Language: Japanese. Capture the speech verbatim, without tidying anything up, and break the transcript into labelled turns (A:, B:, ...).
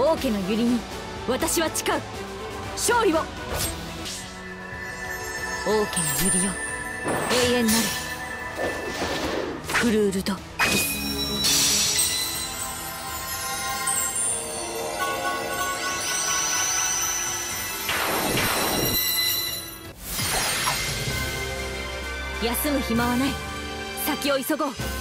A: 王家の百合に私は誓う。勝利を。王家の百合よ、永遠なるクルールド。休む暇はない。先を急ごう。